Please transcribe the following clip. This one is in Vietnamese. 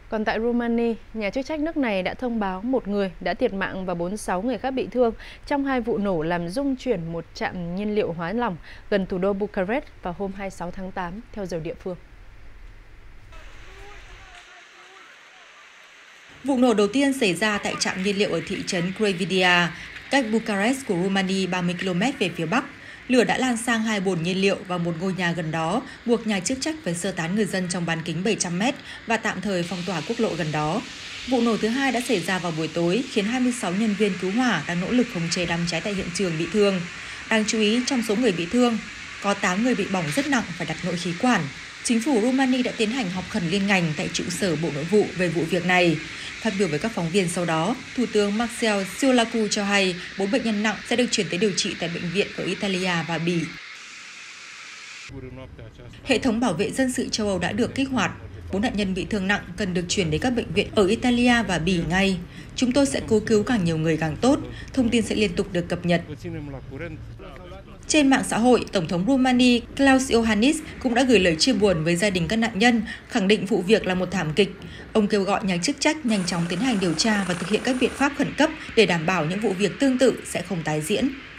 Còn tại Romania, nhà chức trách nước này đã thông báo một người đã thiệt mạng và 46 người khác bị thương trong hai vụ nổ làm rung chuyển một trạm nhiên liệu hóa lỏng gần thủ đô Bucharest vào hôm 26 tháng 8 theo giờ địa phương. Vụ nổ đầu tiên xảy ra tại trạm nhiên liệu ở thị trấn Crevidia, cách Bucharest của Romania 30 km về phía bắc. Lửa đã lan sang hai bồn nhiên liệu và một ngôi nhà gần đó, buộc nhà chức trách phải sơ tán người dân trong bán kính 700 m và tạm thời phong tỏa quốc lộ gần đó. Vụ nổ thứ hai đã xảy ra vào buổi tối, khiến 26 nhân viên cứu hỏa đang nỗ lực khống chế đám cháy tại hiện trường bị thương. Đáng chú ý, trong số người bị thương, có 8 người bị bỏng rất nặng phải đặt nội khí quản. Chính phủ Romania đã tiến hành họp khẩn liên ngành tại trụ sở Bộ Nội vụ về vụ việc này. Phát biểu với các phóng viên sau đó, Thủ tướng Marcel Ciolacu cho hay 4 bệnh nhân nặng sẽ được chuyển tới điều trị tại bệnh viện ở Italia và Bỉ. Hệ thống bảo vệ dân sự châu Âu đã được kích hoạt. 4 nạn nhân bị thương nặng cần được chuyển đến các bệnh viện ở Italia và Bỉ ngay. Chúng tôi sẽ cố cứu càng nhiều người càng tốt. Thông tin sẽ liên tục được cập nhật. Trên mạng xã hội, Tổng thống Romania Klaus Iohannis cũng đã gửi lời chia buồn với gia đình các nạn nhân, khẳng định vụ việc là một thảm kịch. Ông kêu gọi nhà chức trách nhanh chóng tiến hành điều tra và thực hiện các biện pháp khẩn cấp để đảm bảo những vụ việc tương tự sẽ không tái diễn.